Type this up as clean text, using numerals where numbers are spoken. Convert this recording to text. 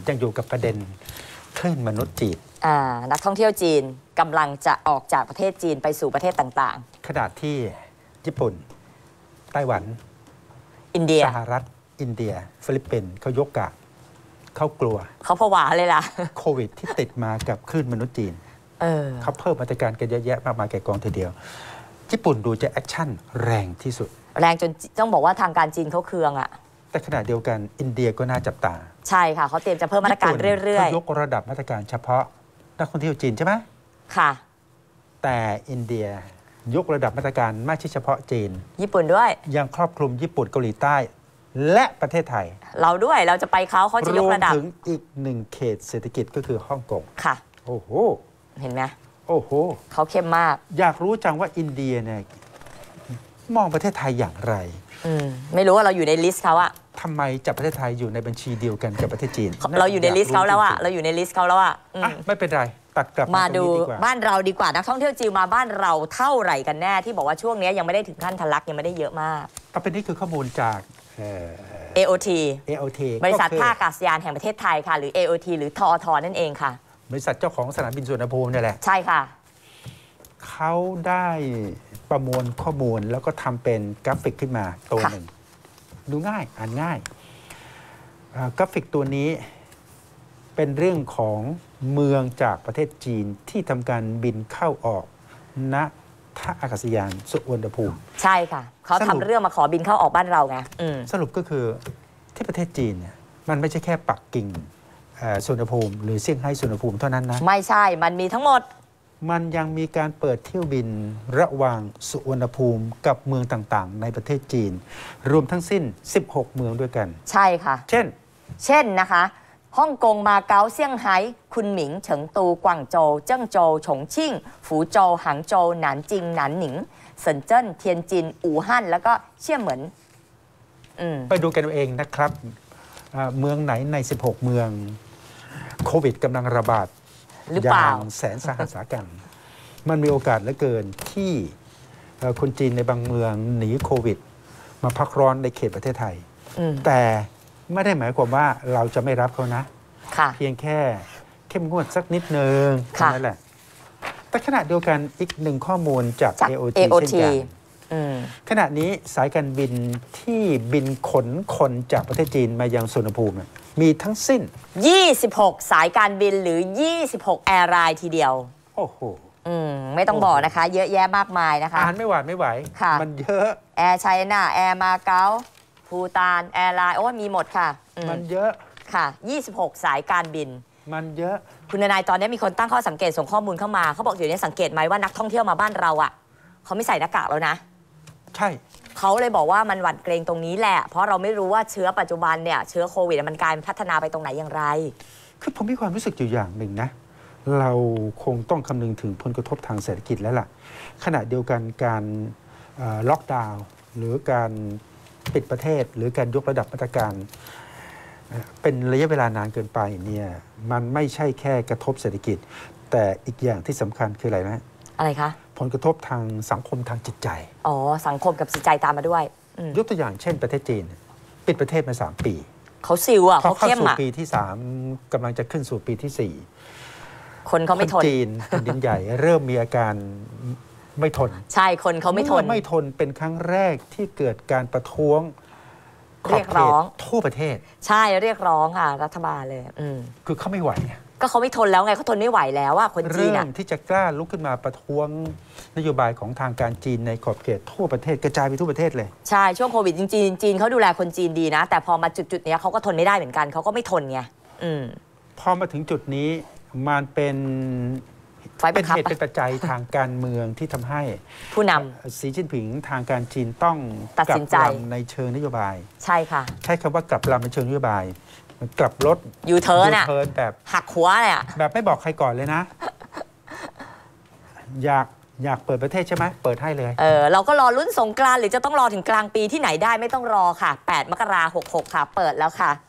ยังอยู่กับประเด็นคลื่นมนุษย์จีนนักท่องเที่ยวจีนกำลังจะออกจากประเทศจีนไปสู่ประเทศต่างๆขณะที่ญี่ปุ่นไต้หวันอินเดียสหรัฐอินเดียฟิลิปปินส์เขายกกาดเขากลัวเขาผวาเลยล่ะโควิดที่ติดมากับคลื่นมนุษย์จีนเขาเพิ่มมาตรการกันเยอะแยะมากมายแก่กองทีเดียวญี่ปุ่นดูจะแอคชั่นแรงที่สุดแรงจนต้องบอกว่าทางการจีนเขาเคืองอ่ะแต่ขณะเดียวกันอินเดียก็น่าจับตาใช่ค่ะเขาเตรียมจะเพิ่มมาตรการเรื่อยๆเขายกระดับมาตรการเฉพาะนักท่องเที่ยวจีนใช่ไหมค่ะแต่อินเดียยกระดับมาตรการไม่ใช่เฉพาะจีนญี่ปุ่นด้วยยังครอบคลุมญี่ปุ่นเกาหลีใต้และประเทศไทยเราด้วยเราจะไปเขาจะยกระดับรวมถึงอีกหนึ่งเขตเศรษฐกิจก็คือฮ่องกงค่ะโอ้โหเห็นไหมโอ้โหเขาเข้มมากอยากรู้จังว่าอินเดียเนี่ยมองประเทศไทยอย่างไรไม่รู้ว่าเราอยู่ในลิสต์เขาอะทำไมจับประเทศไทยอยู่ในบัญชีเดียวกันกับประเทศจีนเราอยู่ในลิสต์เขาแล้วอะเราอยู่ในลิสต์เขาแล้วอะไม่เป็นไรตัดกลับมาดูบ้านเราดีกว่านักท่องเที่ยวจีนมาบ้านเราเท่าไหร่กันแน่ที่บอกว่าช่วงนี้ยังไม่ได้ถึงขั้นทะลักยังไม่ได้เยอะมากต่อไปนี้คือข้อมูลจาก AOT บริษัทท่าอากาศยานแห่งประเทศไทยค่ะหรือ AOT หรือทอทนั่นเองค่ะบริษัทเจ้าของสนามบินสุวรรณภูมินี่แหละใช่ค่ะเขาได้ประมวลข้อมูลแล้วก็ทำเป็นกราฟิกขึ้นมาตัวหนึ่งดูง่ายอ่านง่ายกราฟิกตัวนี้เป็นเรื่องของเมืองจากประเทศจีนที่ทำการบินเข้าออกณท่าอากาศยานสุวรรณภูมิใช่ค่ะเขาทำเรื่องมาขอบินเข้าออกบ้านเราไงสรุปก็คือที่ประเทศจีนเนี่ยมันไม่ใช่แค่ปักกิ่งสุวรรณภูมิหรือเซี่ยงไฮ้สุวรรณภูมิเท่านั้นนะไม่ใช่มันมีทั้งหมดมันยังมีการเปิดเที่ยวบินระหว่างสุวรรณภูมิกับเมืองต่างๆในประเทศจีนรวมทั้งสิ้น16เมืองด้วยกันใช่ค่ะเช่นนะคะฮ่องกงมาเก๊าเซี่ยงไฮ้คุนหมิงเฉิงตูกวางโจวเจิ้งโจวฉงชิ่งฝูโจวหางโจวหนานจิงหนานหนิงเซินเจิ้นเทียนจินอู่ฮั่นแล้วก็เชี่ยเหมินไปดูกันเองนะครับเมืองไหนใน16เมืองโควิดกำลังระบาดอย่างแสนสาหัสสากันมันมีโอกาสเหลือเกินที่คนจีนในบางเมืองหนีโควิดมาพักร้อนในเขตประเทศไทยแต่ไม่ได้หมายความว่าเราจะไม่รับเขานะเพียงแค่เข้มงวดสักนิดนึงนั่นแหละแต่ขณะเดียวกันอีกหนึ่งข้อมูลจาก AOT เช่นกันขณะนี้สายการบินที่บินขนคนจากประเทศจีนมายังสุวรรณภูมิมีทั้งสิ้น 26สายการบินหรือ26แอร์ไลน์ทีเดียวโอ้โหไม่ต้องบอกนะคะเยอะแยะมากมายนะคะอ่านไม่ไหวมันเยอะแอร์ไชน่าแอร์มาเก๊าภูฏานแอร์ไลน์โอ้มีหมดค่ะมันเยอะค่ะ26สายการบินมันเยอะคุณนายตอนนี้มีคนตั้งข้อสังเกตส่งข้อมูลเข้ามาเขาบอกเดี๋ยวนี้สังเกตไหมว่านักท่องเที่ยวมาบ้านเราอ่ะเขาไม่ใส่หน้ากากแล้วนะใช่เขาเลยบอกว่ามันหวั่นเกรงตรงนี้แหละเพราะเราไม่รู้ว่าเชื้อปัจจุบันเนี่ยเชื้อโควิดมันกลายพัฒนาไปตรงไหนอย่างไรคือผมมีความรู้สึกอยู่อย่างหนึ่งนะเราคงต้องคำนึงถึงผลกระทบทางเศรษฐกิจแล้วล่ะขณะเดียวกันการล็อกดาวน์หรือการปิดประเทศหรือการยกระดับมาตรการเป็นระยะเวลานานเกินไปเนี่ยมันไม่ใช่แค่กระทบเศรษฐกิจแต่อีกอย่างที่สำคัญคืออะไรไหมอะไรคะผลกระทบทางสังคมทางจิตใจสังคมกับจิตใจตามมาด้วยยกตัวอย่างเช่นประเทศจีนปิดประเทศมา3 ปีเขาซิวอ่ะเขาเข้มอ่ะปีที่3กำลังจะขึ้นสู่ปีที่4 คนเขาไม่ทนจีนแผ่นดินใหญ่เริ่มมีอาการไม่ทนใช่คนเขาไม่ทนเป็นครั้งแรกที่เกิดการประท้วงเรียกร้องทั่วประเทศใช่เรียกร้องค่ะรัฐบาลเลยคือเขาไม่ไหวก็เขาไม่ทนแล้วไงเขาทนไม่ไหวแล้วอ่ะคนจีนเริ่มที่จะกล้าลุกขึ้นมาประท้วงนโยบายของทางการจีนในขอบเขตทั่วประเทศกระจายไปทั่วประเทศเลยใช่ช่วงโควิดจริงจีนเขาดูแลคนจีนดีนะแต่พอมาจุดนี้เขาก็ทนไม่ได้เหมือนกันเขาก็ไม่ทนไงพอมาถึงจุดนี้มันเป็นเหตุเป็นปัจจัยทางการเมืองที่ทำให้ผู้นำสีจิ้นผิงทางการจีนต้องตัดสินใจในเชิงนโยบายใช่ค่ะใช้คำว่ากลับลำในเชิงนโยบายกลับรถยูเทิร์นแบบหักหัวเนี่ยแบบไม่บอกใครก่อนเลยนะ อยากเปิดประเทศใช่ไหมเปิดให้เลยเราก็รอลุ้นสงกรานต์หรือจะต้องรอถึงกลางปีที่ไหนได้ไม่ต้องรอค่ะ8 มกราคม 66ค่ะเปิดแล้วค่ะ